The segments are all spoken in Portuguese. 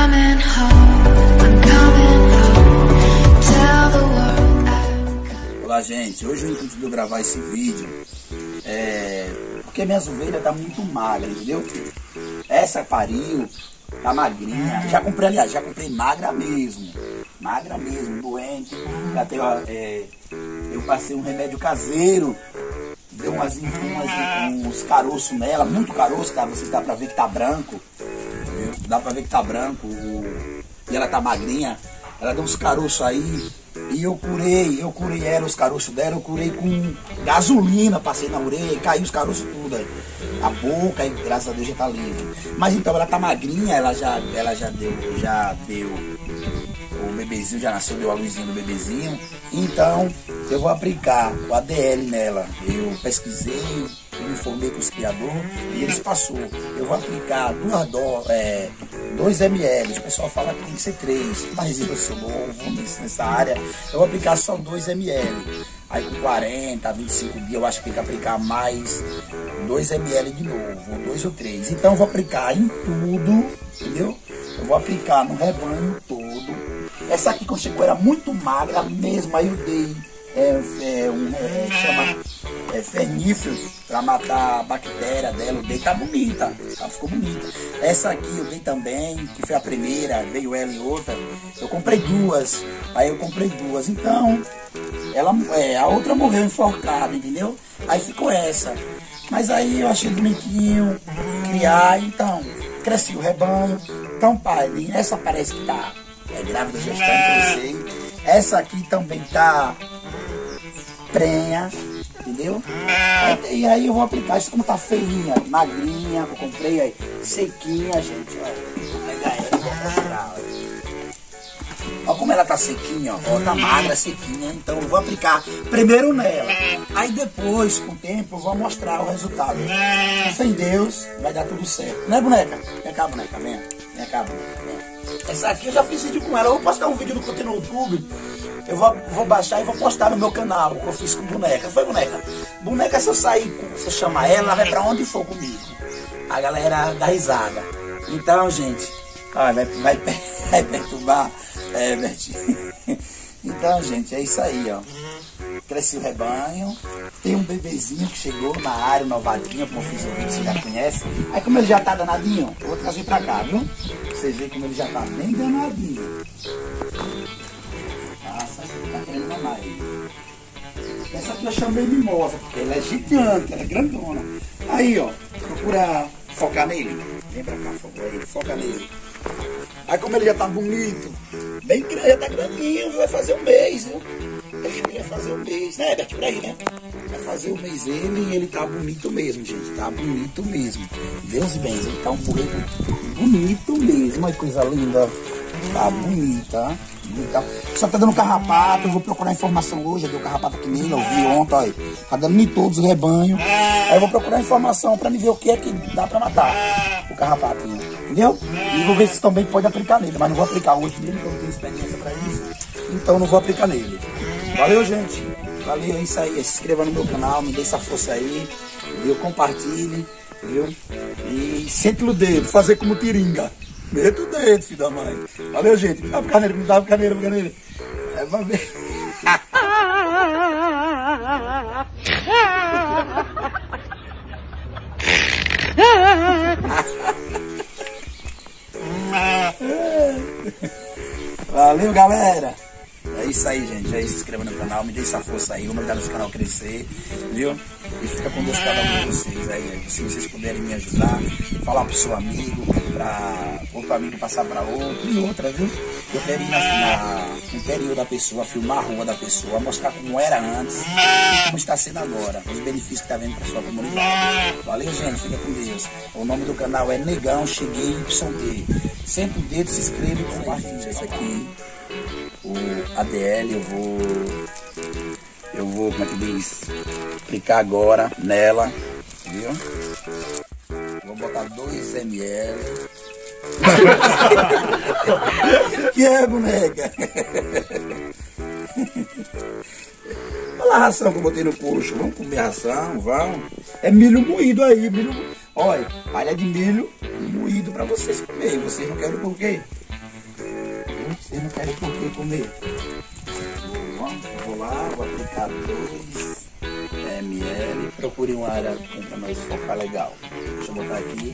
coming home, I'm coming home. Tell the world I'm... Olá, gente. Hoje o intuito de eu gravar esse vídeo é porque minhas ovelhas tá muito magras, entendeu? Essa pariu, tá magrinha. Já comprei, aliás, já comprei magra mesmo, doente. Eu passei um remédio caseiro, deu uns caroços nela, muito caroço, cara. Vocês dá pra ver que tá branco, entendeu? Dá pra ver que tá branco, e ela tá magrinha. Ela deu uns caroços aí, e eu curei ela, os caroços dela, eu curei com gasolina, passei na orelha e caiu os caroços tudo aí. A boca, aí, graças a Deus, já tá livre. Mas então, ela tá magrinha, ela já deu, o bebezinho já nasceu, deu a luzinha do bebezinho. Então, eu vou aplicar o ADL nela. Eu pesquisei, me informei com os criadores e eles passou. Eu vou aplicar 2 ml. O pessoal fala que tem que ser 3, mas eu sou novo nessa área. Eu vou aplicar só 2 ml. Aí com 40, 25 dias eu acho que tem que aplicar mais 2 ml de novo, ou 2 ou 3. Então eu vou aplicar em tudo, entendeu? Eu vou aplicar no rebanho todo. Essa aqui quando chegou era muito magra mesmo, aí eu dei fernífero para matar a bactéria dela. Eu dei, tá bonita, ela ficou bonita. Essa aqui eu dei também, que foi a primeira, veio ela e outra. Eu comprei 2, aí eu comprei 2. Então, a outra morreu enforcada, entendeu? Aí ficou essa. Mas aí eu achei bonitinho criar, então cresci o rebanho. Então, pai, essa parece que tá grávida gestante, eu sei. Essa aqui também tá prenha, entendeu? E aí eu vou aplicar isso como tá feinha, magrinha, que eu comprei aí, sequinha, gente, ó. Vou pegar ela e vou mostrar, ó. Como ela tá sequinha, ó, tá magra, sequinha, então eu vou aplicar primeiro nela. Aí depois, com o tempo, eu vou mostrar o resultado. Fé em Deus, vai dar tudo certo. Né, boneca? Vem cá, boneca, vem. Vem cá, boneca, vem. Essa aqui eu já fiz vídeo com ela. Eu vou postar um vídeo do conteúdo no YouTube. Eu vou baixar e vou postar no meu canal o que eu fiz com boneca. Foi, boneca? Boneca, se eu sair, se eu chamar ela vai pra onde for comigo. A galera dá risada. Então, gente, ó, vai perturbar. Bertinho. Então, gente, é isso aí, ó. Cresci o rebanho. Tem um bebezinho que chegou na área, novadinho, como eu fiz o vídeo, você já conhece. Aí como ele já tá danadinho, eu vou trazer pra cá, viu? Vocês veem como ele já tá bem danadinho. Nossa, ele tá querendo mamar ele. Essa aqui eu chamei mimosa, porque ela é gigante, ela é grandona. Aí, ó, procura focar nele. Vem pra cá, foca nele. Aí como ele já tá bonito, bem grande, já tá grandinho, vai fazer um mês, viu? Ele vai fazer um mês, né, Bert? Por aí, né? Vai fazer um mês ele e ele tá bonito mesmo, gente. Tá bonito mesmo. Deus bens, ele tá um burrito bonito mesmo. Olha que coisa linda. Tá bonita, bonita. Só tá dando carrapato, eu vou procurar informação hoje. Eu dei o carrapato aqui nele, eu vi ontem, olha. Tá dando em todos os rebanhos. Aí eu vou procurar informação pra me ver o que é que dá pra matar o carrapatinho, entendeu? E vou ver se também pode aplicar nele, mas não vou aplicar hoje nele, porque eu não tenho experiência pra isso. Então não vou aplicar nele. Valeu, gente. Valeu, é isso aí. Se inscreva no meu canal, me dê essa força aí, viu? Compartilhe, viu? E sente no dedo, fazer como tiringa. Meta o dedo, filho da mãe. Valeu, gente. Me dá pro caneiro, me dá pro caneiro, É, vai ver. Valeu, galera. É isso aí, gente. É isso. Se inscreva no canal, me dê essa força aí. Vamos ajudar nosso canal a crescer, viu? E fica com Deus cada um de vocês aí. Se vocês puderem me ajudar, falar pro seu amigo, para outro amigo passar para outro e outra, viu? Eu quero ir no interior da pessoa, filmar a rua da pessoa, mostrar como era antes e como está sendo agora, os benefícios que está vendo para sua comunidade. Valeu, gente, fica com Deus. O nome do canal é Negão Cheguei YT. Sempre o dedo, se inscreva e compartilha. Isso aqui, o ADL, eu vou, como é que diz, aplicar agora nela, viu? Vou botar 2 ml. Que é, boneca? Olha a ração que eu botei no coxo. Vamos comer a ração, vamos. É milho moído aí, milho. Olha, palha de milho moído pra vocês comerem. Vocês não querem por quê? Vocês não querem por que comer? Vou lá, vou aplicar 2 ml. Procure uma área para nós focar legal. Deixa eu botar aqui.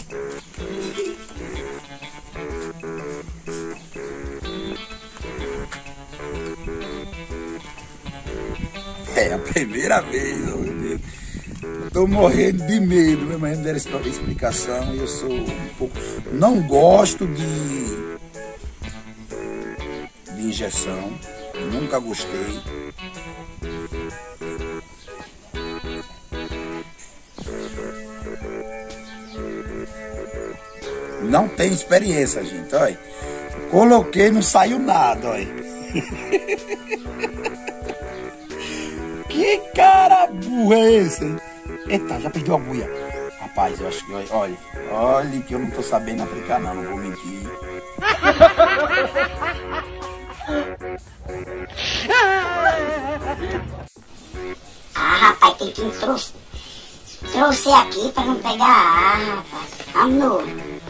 É a primeira vez, meu Deus. Tô morrendo de medo, minha mãe me deram essa explicação e eu sou um pouco... Não gosto de injeção, nunca gostei. Não tenho experiência, gente, olha. Coloquei, não saiu nada, olha. Que cara burro é esse? Eita, já perdeu a agulha. Rapaz, eu acho que, olha que eu não tô sabendo aplicar não vou mentir. Rapaz, tem que trouxe aqui pra não pegar rapaz. Amor.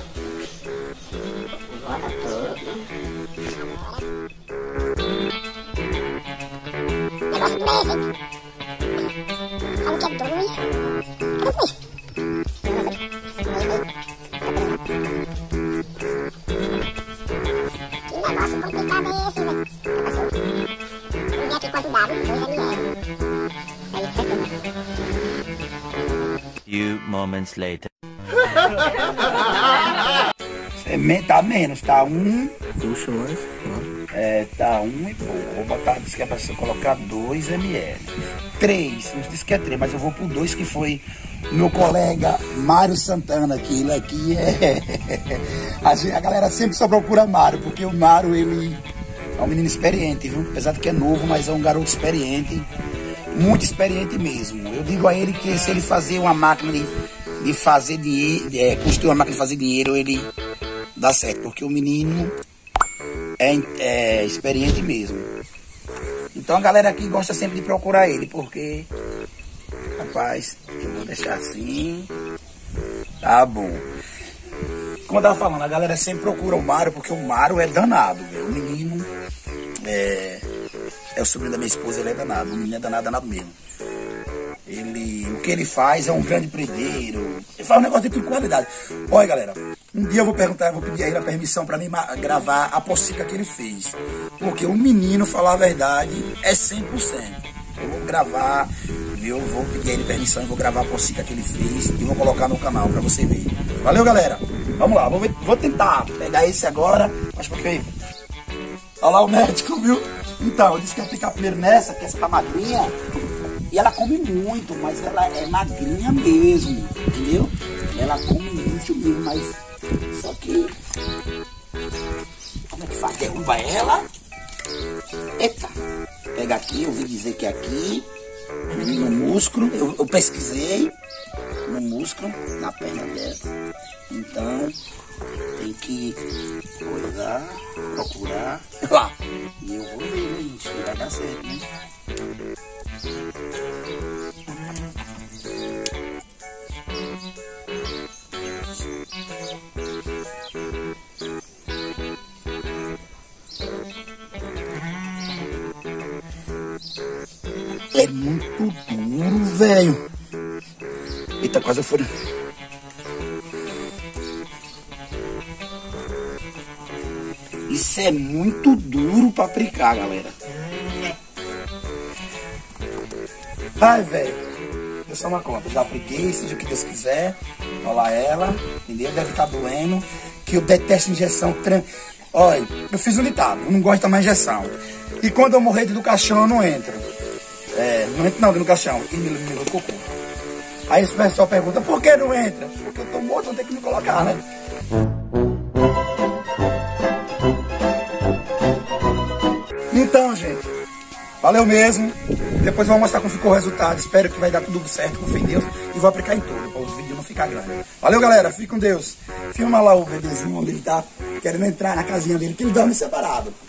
Bota tudo. Negócio desse, hein? Sabe o que é 2? Cadê 2? Que negócio complicado é esse, velho? Vamos ver aqui quanto dá, 2 ml. Few moments later. Tá menos, tá 1. Puxa mais. Tá 1 e pouco. Vou botar, disse que é pra você colocar 2 ml. 3, não disse que é 3, mas eu vou pro 2, que foi meu colega Mário Santana, que ele aqui a galera sempre só procura Mário, porque o Mário, ele é um menino experiente, viu? Apesar de que é novo, mas é um garoto experiente, muito experiente mesmo. Eu digo a ele que se ele fazer uma máquina de fazer dinheiro, construir uma máquina de fazer dinheiro, ele dá certo, porque o menino é experiente mesmo. Então a galera aqui gosta sempre de procurar ele, porque, rapaz, eu vou deixar assim, tá bom. Como eu tava falando, a galera sempre procura o Mário, porque o Mário é danado, velho. O menino é o sobrinho da minha esposa, ele é danado, o menino é danado mesmo. O que ele faz é um grande prendeiro, ele faz um negócio de qualidade. Olha, galera, um dia eu vou pedir a ele a permissão para mim gravar a pocica que ele fez. Porque o menino, falar a verdade, é 100%. Eu vou gravar, eu vou pedir a ele permissão e vou gravar a pocica que ele fez e vou colocar no canal para você ver. Valeu, galera? Vamos lá, vou tentar pegar esse agora. Mas porque... Olha lá o médico, viu? Então, eu disse que ia ficar primeiro nessa, que essa tá magrinha. E ela come muito, mas ela é magrinha mesmo, entendeu? Ela come muito mesmo, mas só que... Como é que faz? Derruba ela. Eita. Pega aqui, eu ouvi dizer que é aqui, no músculo, eu pesquisei, no músculo, na perna dela. Então, tem que olhar, procurar. Lá. E eu vou ver, né, gente? Vai dar certo, né? É muito duro, velho. Eita, quase eu fui. Isso é muito duro pra aplicar, galera. Ai, velho. Deu só uma conta. Já apliquei, seja o que Deus quiser. Olha lá ela, entendeu? Deve estar doendo. Que eu detesto injeção. Olha, eu fiz um ditado. Eu não gosto de tomar injeção. E quando eu morrer do caixão, eu não entro. Não entro não no caixão. E me cocô. Aí o pessoal pergunta, por que não entra? Porque eu tô morto, vou ter que me colocar, né? Então, gente, valeu mesmo. Depois eu vou mostrar como ficou o resultado. Espero que vai dar tudo certo, confio em Deus. E vou aplicar em tudo, para o vídeo não ficar grande. Valeu, galera. Fique com Deus. Filma lá o bebezinho onde ele tá querendo entrar na casinha dele, que ele dorme separado.